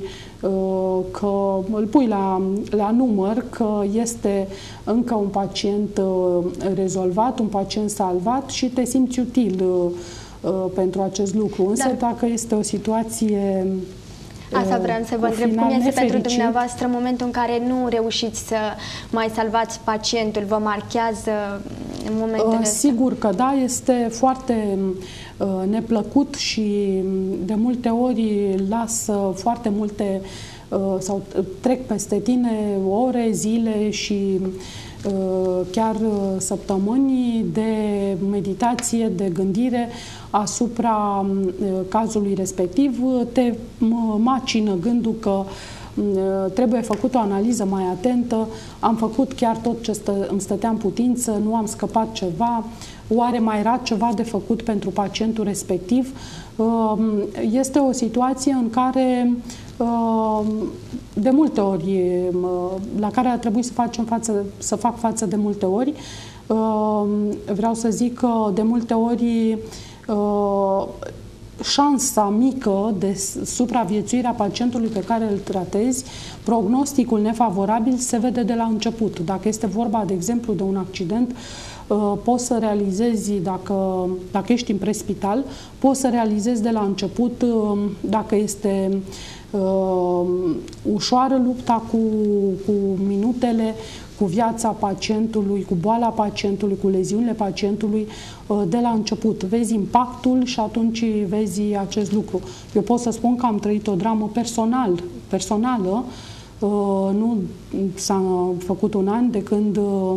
că îl pui la, la număr, că este încă un pacient rezolvat, un pacient salvat și te simți util pentru acest lucru. Însă Dar... dacă este o situație Asta vreau să vă întreb, cum este nefericit pentru dumneavoastră în momentul în care nu reușiți să mai salvați pacientul? Vă marchează în momentele astea? Sigur că da, este foarte neplăcut și de multe ori lasă foarte multe sau trec peste tine ore, zile și chiar săptămâni de meditație, de gândire asupra cazului respectiv. Te macină gândul că trebuie făcut o analiză mai atentă, am făcut chiar tot ce stă, îmi stătea în putință, nu am scăpat ceva, oare mai era ceva de făcut pentru pacientul respectiv? Este o situație în care de multe ori, la care a trebuit să facem față, să fac față de multe ori. Vreau să zic că de multe ori șansa mică de supraviețuire a pacientului pe care îl tratezi, prognosticul nefavorabil se vede de la început. Dacă este vorba, de exemplu, de un accident poți să realizezi, dacă, dacă ești în prespital, poți să realizezi de la început dacă este uh, ușoară lupta cu, cu minutele, cu viața pacientului, cu boala pacientului, cu leziunile pacientului de la început. Vezi impactul și atunci vezi acest lucru. Eu pot să spun că am trăit o dramă personal, personală, nu s-a făcut un an de când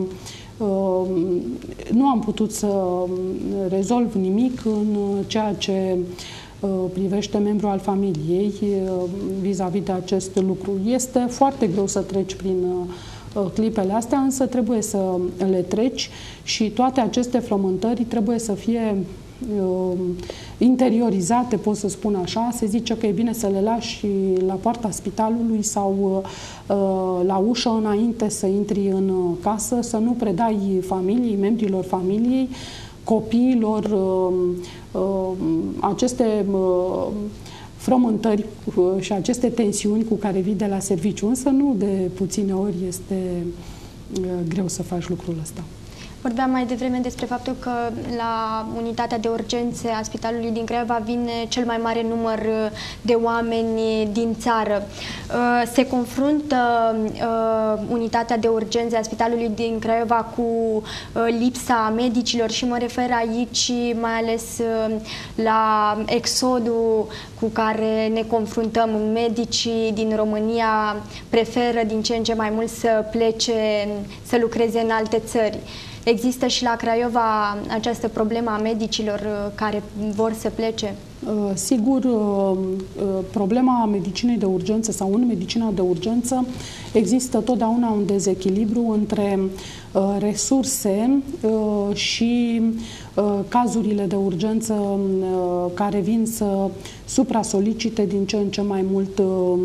nu am putut să rezolv nimic în ceea ce privește membru al familiei vis-a-vis de acest lucru. Este foarte greu să treci prin clipele astea, însă trebuie să le treci și toate aceste frământări trebuie să fie uh, interiorizate, pot să spun așa. Se zice că e bine să le lași la poarta spitalului sau uh, la ușă înainte să intri în casă, să nu predai familiei, membrilor familiei, copiilor, uh, uh, aceste uh, frământări și aceste tensiuni cu care vii de la serviciu, însă nu de puține ori este greu să faci lucrul ăsta. Vorbeam mai devreme despre faptul că la unitatea de urgențe a Spitalului din Craiova vine cel mai mare număr de oameni din țară. Se confruntă unitatea de urgențe a Spitalului din Craiova cu lipsa medicilor și mă refer aici mai ales la exodul cu care ne confruntăm. Medicii din România preferă din ce în ce mai mult să plece, să lucreze în alte țări. Există și la Craiova această problemă a medicilor care vor să plece? Sigur, problema medicinei de urgență sau în medicina de urgență există totdeauna un dezechilibru între resurse și cazurile de urgență care vin să supra-solicite din ce în ce mai mult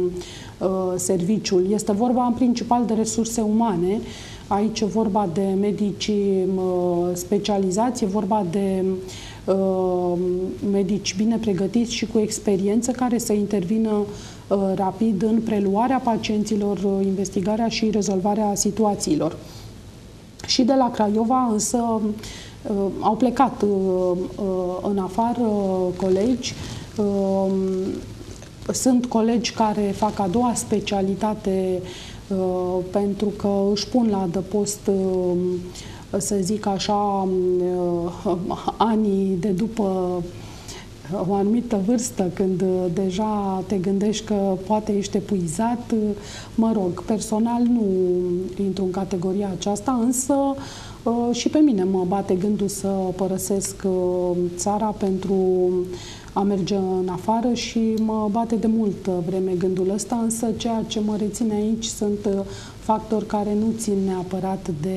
serviciul. Este vorba în principal de resurse umane. Aici e vorba de medici specializați, e vorba de uh, medici bine pregătiți și cu experiență care să intervină uh, rapid în preluarea pacienților, uh, investigarea și rezolvarea situațiilor. Și de la Craiova însă uh, au plecat uh, uh, în afară uh, colegi. Uh, sunt colegi care fac a doua specialitate Uh, pentru că își pun la adăpost, uh, să zic așa, uh, anii de după o anumită vârstă, când uh, deja te gândești că poate ești epuizat. Uh, mă rog, personal nu intru în categoria aceasta, însă uh, și pe mine mă bate gândul să părăsesc uh, țara pentru a merge în afară și mă bate de multă vreme gândul ăsta, însă ceea ce mă reține aici sunt factori care nu țin neapărat de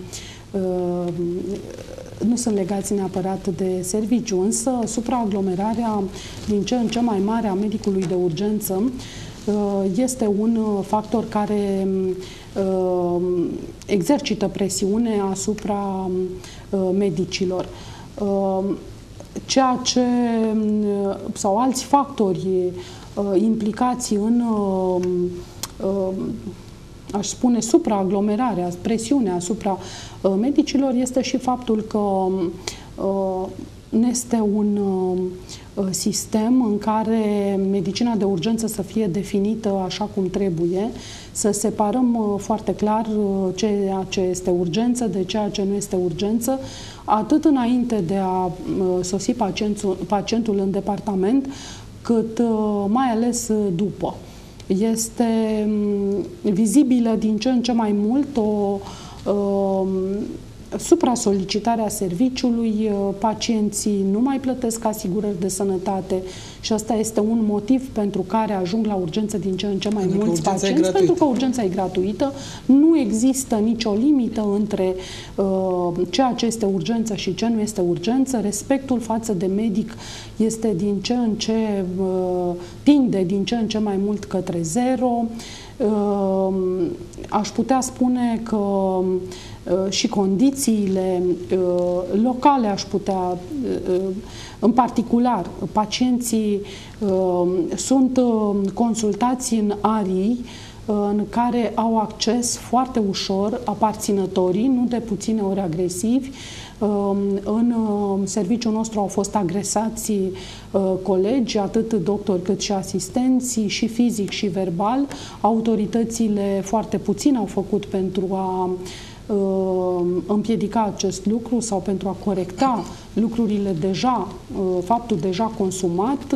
uh, nu sunt legați neapărat de serviciu, însă supraaglomerarea din ce în ce mai mare a medicului de urgență uh, este un factor care uh, exercită presiune asupra uh, medicilor. Uh, ceea ce, sau alți factori uh, implicați în, uh, uh, aș spune, supraaglomerarea, presiunea asupra uh, medicilor, este și faptul că uh, este un uh, sistem în care medicina de urgență să fie definită așa cum trebuie, să separăm uh, foarte clar uh, ceea ce este urgență de ceea ce nu este urgență, atât înainte de a uh, sosi pacientul, pacientul în departament, cât uh, mai ales uh, după. Este um, vizibilă din ce în ce mai mult o uh, supra-solicitarea serviciului, pacienții nu mai plătesc asigurări de sănătate și asta este un motiv pentru care ajung la urgență din ce în ce mai pentru mulți pacienți, pentru că urgența e gratuită, nu există nicio limită între uh, ceea ce este urgență și ce nu este urgență, respectul față de medic este din ce în ce, uh, tinde din ce în ce mai mult către zero. Uh, aș putea spune că și condițiile uh, locale, aș putea, uh, în particular, pacienții uh, sunt uh, consultați în arii în care au acces foarte ușor aparținătorii, nu de puține ori agresivi. În serviciul nostru au fost agresați colegi, atât doctori cât și asistenții, și fizic și verbal. Autoritățile foarte puțin au făcut pentru a împiedica acest lucru sau pentru a corecta lucrurile deja, faptul deja consumat.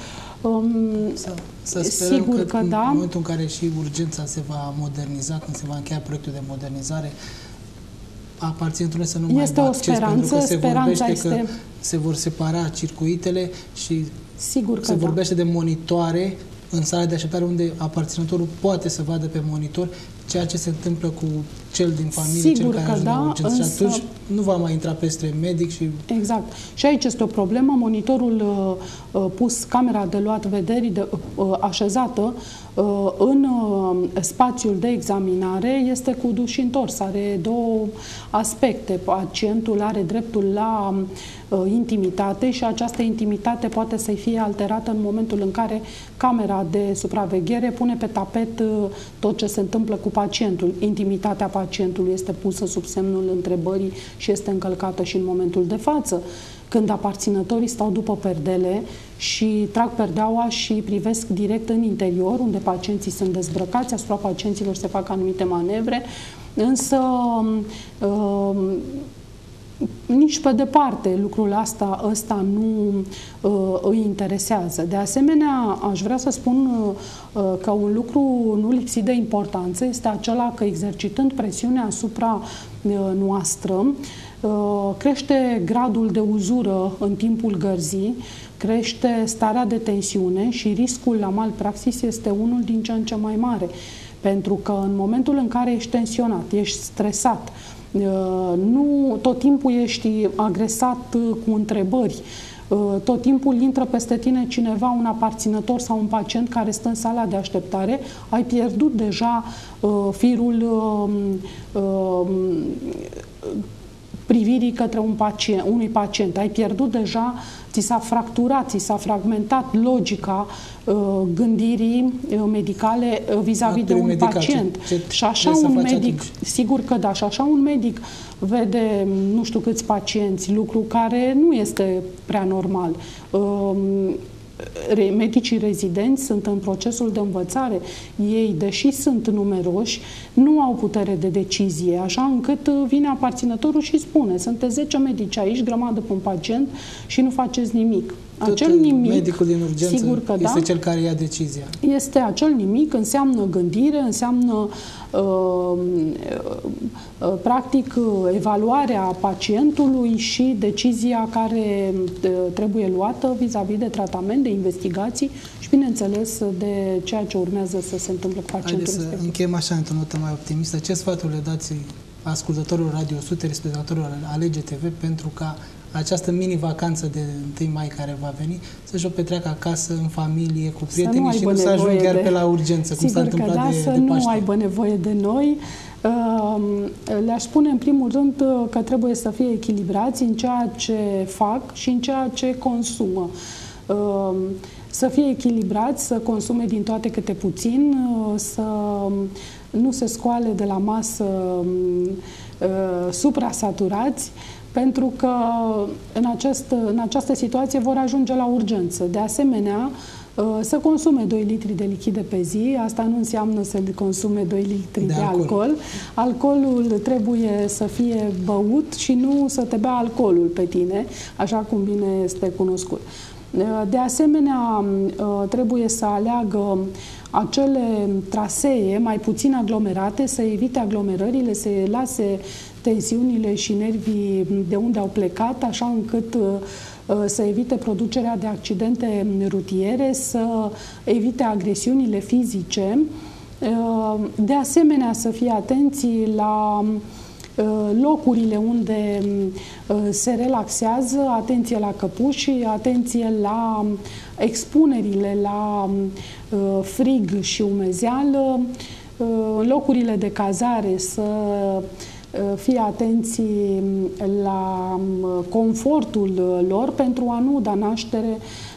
Să, să sperăm Sigur că, că în da. momentul în care și urgența se va moderniza, când se va încheia proiectul de modernizare, aparținătorile să nu mai este aibă o acces, speranță, pentru că se speranța vorbește este... că se vor separa circuitele și Sigur că se da. vorbește de monitoare în sala de așteptare, unde aparținătorul poate să vadă pe monitor ceea ce se întâmplă cu cel din familie, Sigur cel care că ajunge da, la urgență. însă... Și atunci nu va mai intra peste medic și... Exact. Și aici este o problemă. Monitorul uh, pus, camera de luat vederi de, uh, așezată uh, în uh, spațiul de examinare este cu dus și întors. Are două aspecte. Pacientul are dreptul la uh, intimitate și această intimitate poate să fie alterată în momentul în care camera de supraveghere pune pe tapet uh, tot ce se întâmplă cu pacientul. Intimitatea pacientului este pusă sub semnul întrebării și este încălcată și în momentul de față, când aparținătorii stau după perdele și trag perdeaua și privesc direct în interior, unde pacienții sunt dezbrăcați, asupra pacienților se fac anumite manevre, însă uh, nici pe departe lucrul asta, ăsta nu uh, îi interesează. De asemenea, aș vrea să spun uh, că un lucru nu lipsit de importanță este acela că, exercitând presiunea asupra uh, noastră, uh, crește gradul de uzură în timpul gărzii, crește starea de tensiune și riscul la malpraxis este unul din ce în ce mai mare. Pentru că în momentul în care ești tensionat, ești stresat, nu tot timpul ești agresat cu întrebări, tot timpul intră peste tine cineva, un aparținător sau un pacient care stă în sala de așteptare, ai pierdut deja firul privirii către un pacient, unui pacient. Ai pierdut deja, ți s-a fracturat, ți s-a fragmentat logica uh, gândirii uh, medicale uh, vis-a-vis de un medical, pacient. Ce, ce și așa un medic, atunci? sigur că da, și așa un medic vede nu știu câți pacienți, lucru care nu este prea normal. Uh, medicii rezidenți sunt în procesul de învățare. Ei, deși sunt numeroși, nu au putere de decizie, așa încât vine aparținătorul și spune: sunteți zece medici aici, grămadă pe un pacient și nu faceți nimic. Acel nimic, medicul din urgență sigur că este da, cel care ia decizia. Este acel nimic, înseamnă gândire, înseamnă uh, uh, practic evaluarea pacientului și decizia care uh, trebuie luată vis-a-vis de tratament, de investigații și, bineînțeles, de ceea ce urmează să se întâmple cu pacientul Haideți respectiv. să încheiem așa, într-o notă mai optimistă. Ce sfaturi le dați ascultătorilor Radio o sută, respectatorilor Alege T V, pentru ca această mini-vacanță de întâi mai care va veni să-și o petreacă acasă, în familie, cu prietenii nu și nu să ajungă chiar de... pe la urgență, cum s-a întâmplat da, de, să de nu Paște. aibă nevoie de noi. Le-aș spune în primul rând că trebuie să fie echilibrați în ceea ce fac și în ceea ce consumă. Să fie echilibrați, să consume din toate câte puțin, să nu se scoale de la masă suprasaturați, pentru că în această, în această situație vor ajunge la urgență. De asemenea, să consume doi litri de lichide pe zi, asta nu înseamnă să consume doi litri de, de alcool. alcool. Alcoolul trebuie să fie băut și nu să te bea alcoolul pe tine, așa cum bine este cunoscut. De asemenea, trebuie să aleagă acele trasee mai puțin aglomerate, să evite aglomerările, să lase tensiunile și nervii de unde au plecat, așa încât să evite producerea de accidente rutiere, să evite agresiunile fizice. De asemenea, să fie atenți la locurile unde se relaxează, atenție la căpuși, atenție la expunerile la frig și umezeală, în locurile de cazare să fie atenți la confortul lor pentru a nu da naștere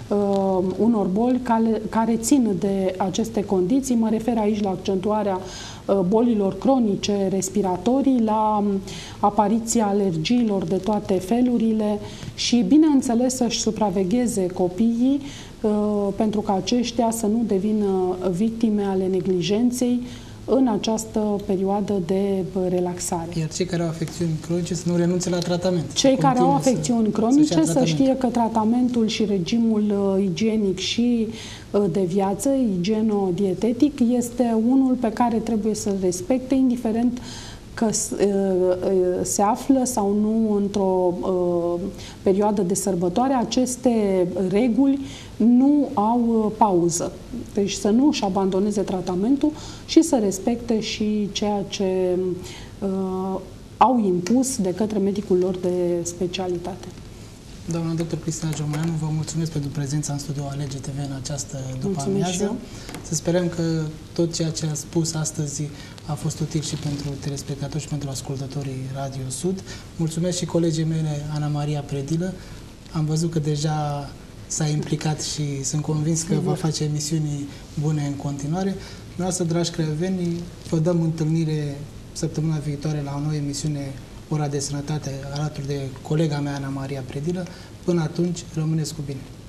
uh, unor boli care, care țin de aceste condiții. Mă refer aici la accentuarea uh, bolilor cronice respiratorii, la um, apariția alergiilor de toate felurile și, bineînțeles, să-și supravegheze copiii uh, pentru ca aceștia să nu devină victime ale neglijenței în această perioadă de relaxare. Iar cei care au afecțiuni cronice să nu renunțe la tratament. Cei care au afecțiuni cronice să, să știe că tratamentul și regimul uh, igienic și uh, de viață, igieno-dietetic, este unul pe care trebuie să-l respecte, indiferent că se află sau nu într-o uh, perioadă de sărbătoare. Aceste reguli nu au pauză. Deci să nu își abandoneze tratamentul și să respecte și ceea ce uh, au impus de către medicul lor de specialitate. Doamna doctor Cristina Geormaianu, vă mulțumesc pentru prezența în studioul Alege T V în această după-amiază. Să sperăm că tot ceea ce a spus astăzi a fost util și pentru telespectatori și pentru ascultătorii Radio Sud. Mulțumesc și colegii mele, Ana Maria Predilă. Am văzut că deja s-a implicat și sunt convins că va face emisiuni bune în continuare. Noastră, dragi creioveni, vă dăm întâlnire săptămâna viitoare la o nouă emisiune Ora de Sănătate, alături de colega mea, Ana Maria Predilă. Până atunci, rămâneți cu bine!